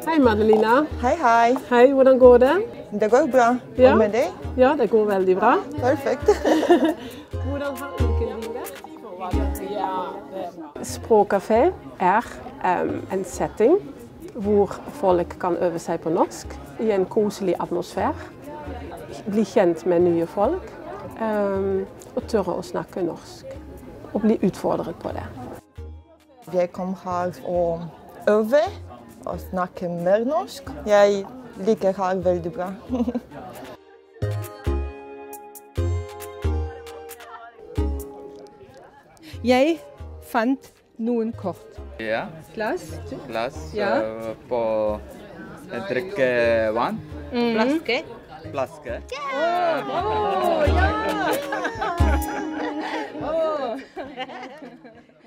Hei Madelina. Hei, hei. Hei, hvordan går det? Det går bra. Ja. Og med deg? Ja, det går veldig bra. Perfekt. Hvordan har uken din vært? Språkkafé er en setting hvor folk kan øve seg på norsk i en koselig atmosfære. Bli kjent med nye folk og tørre å snakke norsk. Og bli utfordret på det. Jeg kom her og øve og snakke mer norsk. Jeg liker her veldig bra. Jeg fant noen kort. Ja, Glass. glass Ja. på drikke vann. Flaske. Flaske. Bravo! Ja!